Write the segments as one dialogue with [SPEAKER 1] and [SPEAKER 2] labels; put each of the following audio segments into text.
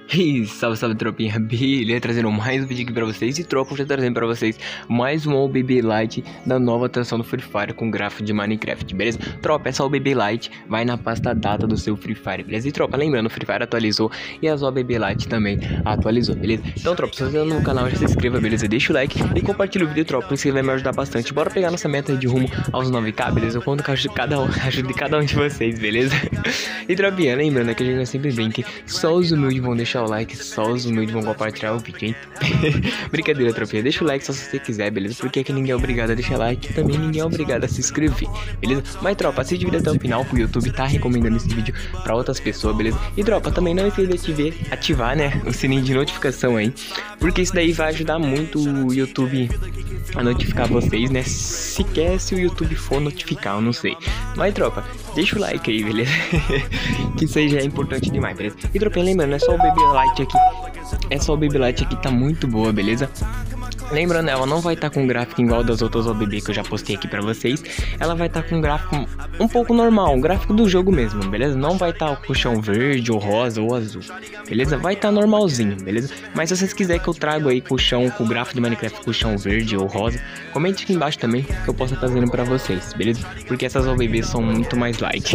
[SPEAKER 1] E salve tropinha, beleza? Trazendo mais um vídeo aqui pra vocês. E tropa, já trazendo pra vocês mais um OBB Lite da nova atualização do Free Fire com gráfico de Minecraft, beleza? Tropa, essa OBB Lite vai na pasta data do seu Free Fire, beleza? E tropa, lembrando, o Free Fire atualizou e as OBB Lite também atualizou, beleza? Então tropa, se você não no canal, já se inscreva, beleza? Deixa o like e compartilha o vídeo, tropa, porque vai me ajudar bastante. Bora pegar nossa meta de rumo aos 9k, beleza? Eu conto com a ajuda de cada um de vocês, beleza? E tropinha, lembrando que a gente sempre bem que só os humildes vão deixar o like, só os humildes vão compartilhar o vídeo, hein? Brincadeira, tropinha, deixa o like só se você quiser, beleza? Porque aqui ninguém é obrigado a deixar like, também ninguém é obrigado a se inscrever, beleza? Mas tropa, assiste o vídeo até o final, o YouTube tá recomendando esse vídeo pra outras pessoas, beleza? E tropa, também não esqueça de ativar, né, o sininho de notificação aí, porque isso daí vai ajudar muito o YouTube a notificar vocês, né? Se o YouTube for notificar, eu não sei. Mas tropa, deixa o like aí, beleza? Que isso aí já é importante demais, beleza? E tropa, lembrando, é só o BB Lite aqui. Essa OBB Lite aqui tá muito boa, beleza? Lembrando, ela não vai estar com gráfico igual das outras OBB que eu já postei aqui pra vocês. Ela vai estar com um gráfico um pouco normal, um gráfico do jogo mesmo, beleza? Não vai estar o colchão verde, ou rosa, ou azul, beleza? Vai estar normalzinho, beleza? Mas se vocês quiserem que eu trago aí colchão com gráfico de Minecraft, colchão verde ou rosa, comente aqui embaixo também que eu posso estar trazendo pra vocês, beleza? Porque essas OBB são muito mais like.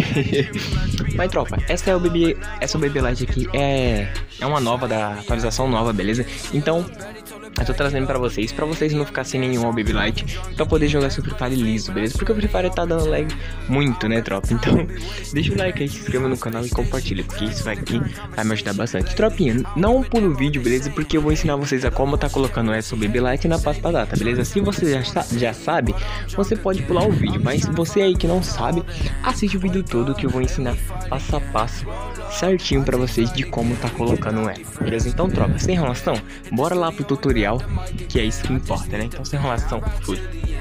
[SPEAKER 1] Mas tropa, essa OBB Lite aqui é uma nova, da atualização nova, beleza? Então eu tô trazendo pra vocês não ficar sem nenhum OBB Lite, pra poder jogar seu Free Fire liso, beleza? Porque o Free Fire tá dando lag muito, né, tropa? Então, deixa o like aí, se inscreva no canal e compartilha, porque isso aqui vai me ajudar bastante. Tropinha, não pula o vídeo, beleza? Porque eu vou ensinar vocês a como tá colocando essa OBB Lite na pasta data, beleza? Se você já sabe, você pode pular o vídeo, mas se você aí que não sabe, assiste o vídeo todo que eu vou ensinar passo a passo certinho pra vocês de como tá colocando ela, beleza? Então tropa, sem enrolação, bora lá pro tutorial, que é isso que importa, né? Então sem enrolação, fui.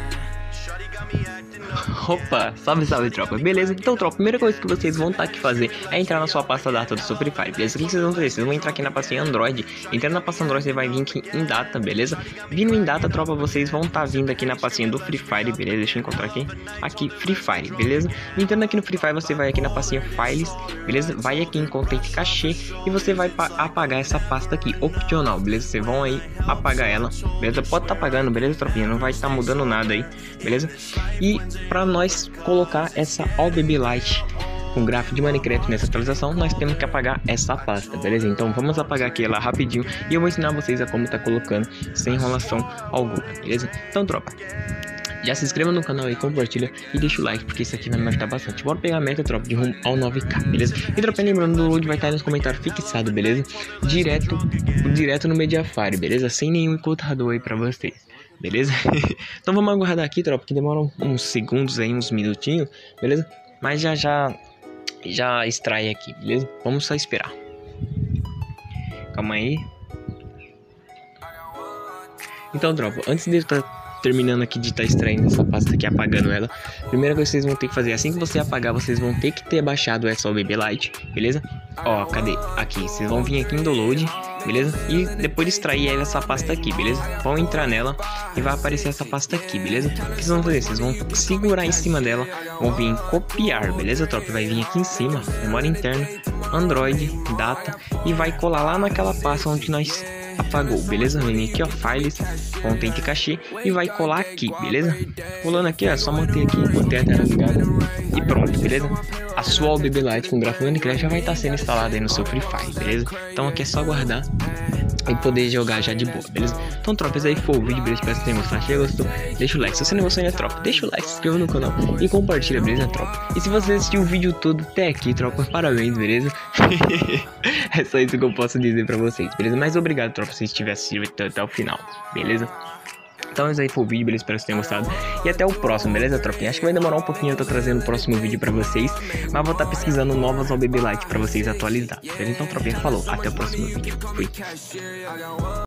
[SPEAKER 1] Opa, salve tropa, beleza? Então tropa, a primeira coisa que vocês vão estar aqui fazer é entrar na sua pasta data do seu Free Fire, beleza? O que vocês vão fazer? Vocês vão entrar aqui na pastinha Android. Entrando na pasta Android, você vai vir aqui em data, beleza? Vindo em data, tropa, vocês vão estar vindo aqui na pastinha do Free Fire, beleza? Deixa eu encontrar aqui Free Fire, beleza? Entrando aqui no Free Fire, você vai aqui na pastinha Files, beleza? Vai aqui em Content Cache e você vai apagar essa pasta aqui, opcional, beleza? Vocês vão aí apagar ela, beleza? Pode estar apagando, beleza, tropinha? Não vai estar mudando nada aí, beleza? E pra nós colocar essa OBB Lite com gráfico de Minecraft nessa atualização, nós temos que apagar essa pasta, beleza? Então vamos apagar aqui ela rapidinho e eu vou ensinar vocês a como tá colocando sem enrolação alguma, beleza? Então tropa, já se inscreva no canal aí, compartilha e deixa o like, porque isso aqui vai me ajudar bastante. Bora pegar a meta, tropa, de rumo ao 9k, beleza? E tropa, lembrando, o load vai estar aí nos comentários fixado, beleza? Direto no Mediafire, beleza? Sem nenhum encurtador aí pra vocês, beleza? Então vamos aguardar aqui, tropa, que demora uns segundos aí, uns minutinhos, beleza? Mas já extrai aqui, beleza? Vamos só esperar. Calma aí. Então, tropa, antes de eu estar terminando aqui de estar extraindo essa pasta aqui, apagando ela, primeira coisa que vocês vão ter que fazer, assim que você apagar, vocês vão ter que ter baixado essa OBB Lite, beleza? Ó, cadê? Aqui, vocês vão vir aqui em download, beleza? E depois de extrair essa pasta aqui, beleza? Vão entrar nela e vai aparecer essa pasta aqui, beleza? O que vocês vão fazer? Vocês vão segurar em cima dela, vão vir em copiar, beleza, tropa? Vai vir aqui em cima, memória interna, Android, data, e vai colar lá naquela pasta onde nós apagou, beleza? Vem aqui, ó, Files, Content Cache e vai colar aqui, beleza? Colando aqui, ó, só manter aqui, manter a tela ligada e pronto, beleza? A sua OBB Lite com gráfico Minecraft já vai estar sendo instalada aí no seu Free Fire, beleza? Então aqui é só guardar e poder jogar já de boa, beleza? Então tropa, esse aí foi o vídeo, beleza? Espero que vocês tenham gostado. Se gostou, deixa o like. Se você não gostou ainda, tropa, deixa o like, se inscreva no canal e compartilha, beleza, tropa? E se você assistiu o vídeo todo até aqui, tropa, parabéns, beleza? É só isso que eu posso dizer pra vocês, beleza? Mas obrigado, tropa, se estiver assistindo até o final, beleza? Então esse aí foi o vídeo, beleza? Espero que vocês tenham gostado. E até o próximo, beleza, tropinha? Acho que vai demorar um pouquinho, eu tô trazendo o próximo vídeo pra vocês, mas vou estar pesquisando novas OBB Lite pra vocês atualizar, beleza? Então, tropinha, falou, até o próximo vídeo. Fui.